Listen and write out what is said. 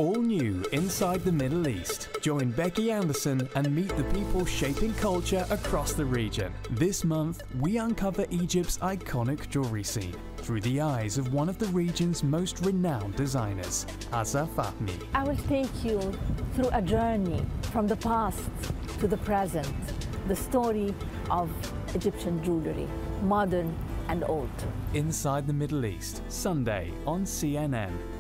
All new Inside the Middle East. Join Becky Anderson and meet the people shaping culture across the region. This month, we uncover Egypt's iconic jewelry scene through the eyes of one of the region's most renowned designers, Azza Famy. I will take you through a journey from the past to the present, the story of Egyptian jewelry, modern and old. Inside the Middle East, Sunday on CNN.